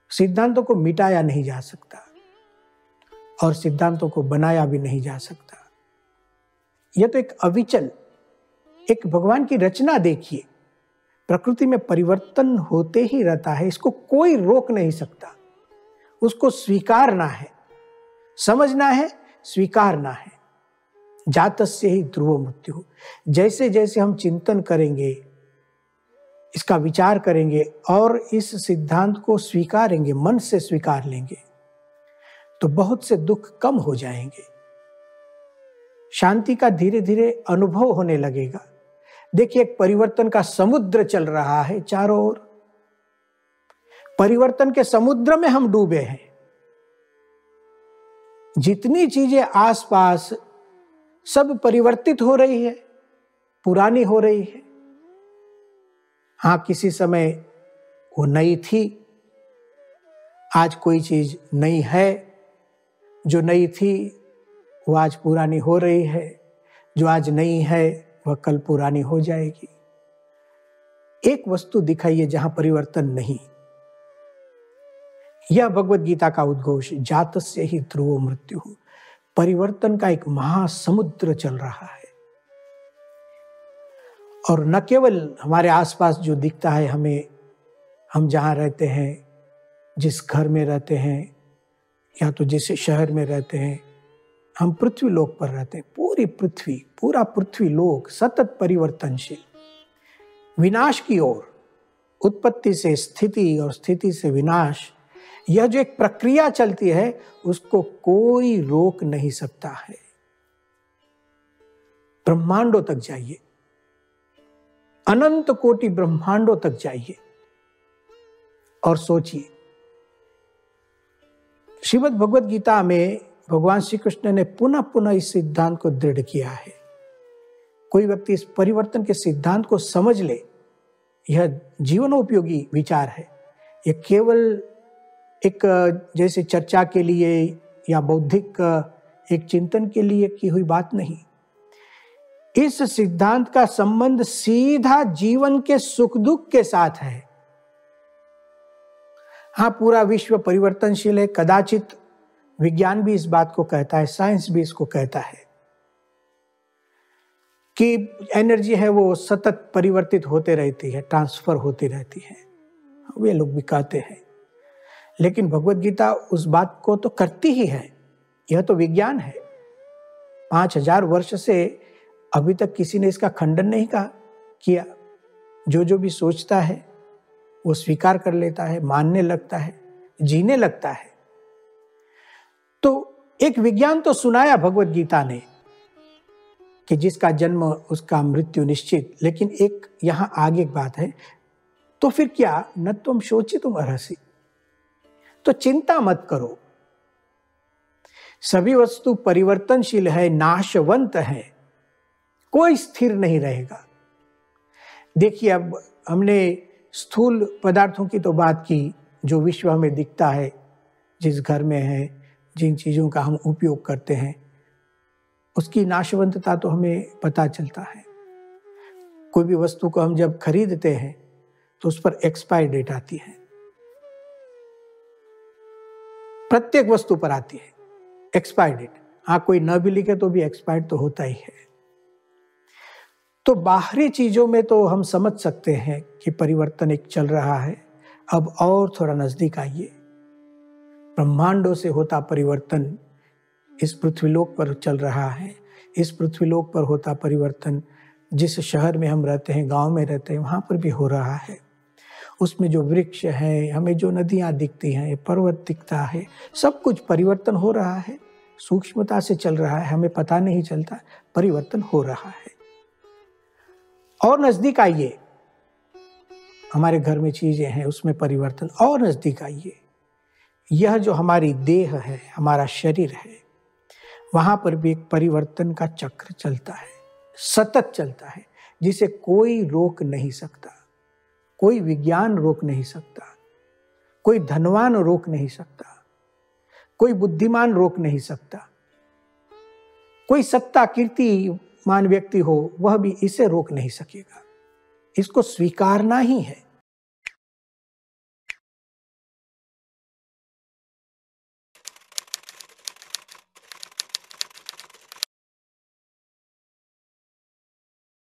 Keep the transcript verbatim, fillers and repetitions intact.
सिद्धांतों को मिटाया नहीं जा सकता और सिद्धांतों को बनाया भी नहीं जा सकता। यह तो एक अविचल, एक भगवान की रचना देखिए, प्रकृति में परिवर्तन होते ही रहता है, इसको कोई रोक नहीं सकता। उसको स्वीकारना है, समझना है, स्वीकारना है। जातस्य ही ध्रुव मृत्यु। जैसे जैसे हम चिंतन करेंगे, इसका विचार करेंगे और इस सिद्धांत को स्वीकारेंगे, मन से स्वीकार लेंगे, तो बहुत से दुख कम हो जाएंगे। शांति का धीरे धीरे अनुभव होने लगेगा। देखिए, एक परिवर्तन का समुद्र चल रहा है चारों ओर। परिवर्तन के समुद्र में हम डूबे हैं। जितनी चीजें आसपास सब परिवर्तित हो रही है, पुरानी हो रही है। हाँ, किसी समय वो नई थी, आज कोई चीज नई है। जो नई थी वो आज पुरानी हो रही है, जो आज नई है वह कल पुरानी हो जाएगी। एक वस्तु दिखाइए जहां परिवर्तन नहीं। यह भगवत गीता का उद्घोष, जातस्य ही ध्रुवो मृत्यु। परिवर्तन का एक महासमुद्र चल रहा है और न केवल हमारे आसपास जो दिखता है हमें, हम जहां रहते हैं, जिस घर में रहते हैं या तो जिस शहर में रहते हैं, हम पृथ्वी लोक पर रहते हैं। पूरी पृथ्वी, पूरा पृथ्वी लोक सतत परिवर्तनशील, विनाश की ओर, उत्पत्ति से स्थिति और स्थिति से विनाश, यह जो एक प्रक्रिया चलती है उसको कोई रोक नहीं सकता है। ब्रह्मांडों तक जाइए, अनंत कोटि ब्रह्मांडों तक जाइए और सोचिए। श्रीमद् भगवद गीता में भगवान श्री कृष्ण ने पुनः पुनः इस सिद्धांत को दृढ़ किया है। कोई व्यक्ति इस परिवर्तन के सिद्धांत को समझ ले, यह जीवनोपयोगी विचार है। यह केवल एक जैसे चर्चा के लिए या बौद्धिक एक चिंतन के लिए की हुई बात नहीं। इस सिद्धांत का संबंध सीधा जीवन के सुख दुख के साथ है। हाँ, पूरा विश्व परिवर्तनशील है। कदाचित विज्ञान भी इस बात को कहता है, साइंस भी इसको कहता है कि एनर्जी है वो सतत परिवर्तित होते रहती है, ट्रांसफर होती रहती है। वे लोग भी कहते हैं, लेकिन भगवत गीता उस बात को तो करती ही है। यह तो विज्ञान है। पांच हजार वर्ष से अभी तक किसी ने इसका खंडन नहीं कहा किया। जो जो भी सोचता है वो स्वीकार कर लेता है, मानने लगता है, जीने लगता है। तो एक विज्ञान तो सुनाया भगवत गीता ने कि जिसका जन्म उसका मृत्यु निश्चित। लेकिन एक यहां आगे एक बात है, तो फिर क्या न तुम शोचितुम अर्हसि, तो चिंता मत करो। सभी वस्तु परिवर्तनशील है, नाशवंत है, कोई स्थिर नहीं रहेगा। देखिए, अब हमने स्थूल पदार्थों की तो बात की, जो विश्व हमें दिखता है, जिस घर में है, जिन चीजों का हम उपयोग करते हैं, उसकी नाशवंतता तो हमें पता चलता है। कोई भी वस्तु को हम जब खरीदते हैं तो उस पर एक्सपायर डेट आती है, प्रत्येक वस्तु पर आती है एक्सपायर डेट। हाँ, कोई न भी लिखे तो भी एक्सपायर्ड तो होता ही है। तो बाहरी चीजों में तो हम समझ सकते हैं कि परिवर्तन एक चल रहा है। अब और थोड़ा नजदीक आइए। ब्रह्मांडों से होता परिवर्तन इस पृथ्वीलोक पर चल रहा है। इस पृथ्वीलोक पर होता परिवर्तन जिस शहर में हम रहते हैं, गांव में रहते हैं, वहां पर भी हो रहा है। उसमें जो वृक्ष है, हमें जो नदियां दिखती हैं, पर्वत दिखता है, सब कुछ परिवर्तन हो रहा है। सूक्ष्मता से चल रहा है, हमें पता नहीं चलता, परिवर्तन हो रहा है। और नजदीक आइए, हमारे घर में चीजें हैं, उसमें परिवर्तन। और नजदीक आइए, यह जो हमारी देह है, हमारा शरीर है, वहां पर भी एक परिवर्तन का चक्र चलता है, सतत चलता है, जिसे कोई रोक नहीं सकता। कोई विज्ञान रोक नहीं सकता, कोई धनवान रोक नहीं सकता, कोई बुद्धिमान रोक नहीं सकता, कोई सत्ता कीर्तिमान व्यक्ति हो वह भी इसे रोक नहीं सकेगा। इसको स्वीकारना ही है।